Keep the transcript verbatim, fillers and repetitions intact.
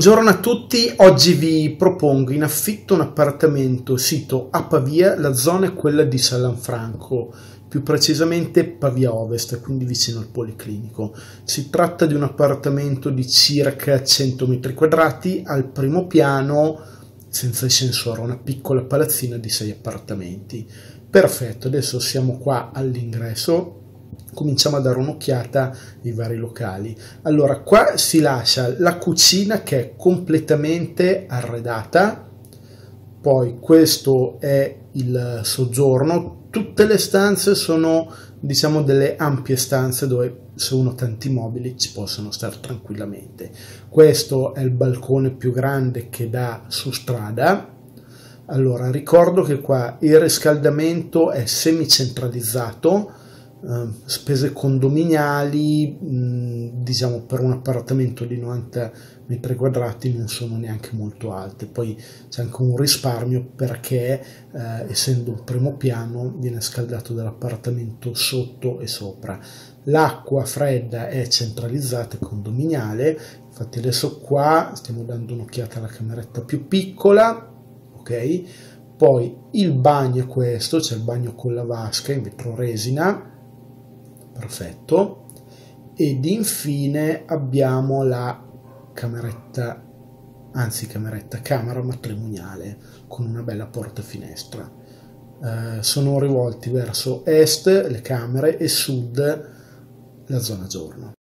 Buongiorno a tutti, oggi vi propongo in affitto un appartamento sito a Pavia, la zona è quella di Sallanfranco, più precisamente Pavia Ovest, quindi vicino al Policlinico. Si tratta di un appartamento di circa cento metri quadrati, al primo piano, senza ascensore, una piccola palazzina di sei appartamenti. Perfetto, adesso siamo qua all'ingresso. Cominciamo a dare un'occhiata ai vari locali. Allora, qua si lascia la cucina che è completamente arredata, poi questo è il soggiorno. Tutte le stanze sono, diciamo, delle ampie stanze dove se uno ha tanti mobili ci possono stare tranquillamente. Questo è il balcone più grande che dà su strada. Allora, ricordo che qua il riscaldamento è semicentralizzato. Uh, spese condominiali, mh, diciamo, per un appartamento di novanta metri quadrati non sono neanche molto alte. Poi c'è anche un risparmio perché uh, essendo un primo piano viene scaldato dall'appartamento sotto e sopra. L'acqua fredda è centralizzata e condominiale. Infatti adesso qua stiamo dando un'occhiata alla cameretta più piccola, ok? Poi il bagno è questo, c'è il bagno con la vasca in vetroresina, perfetto, ed infine abbiamo la cameretta, anzi cameretta, camera matrimoniale con una bella porta finestra. Eh, sono rivolti verso est le camere e sud la zona giorno.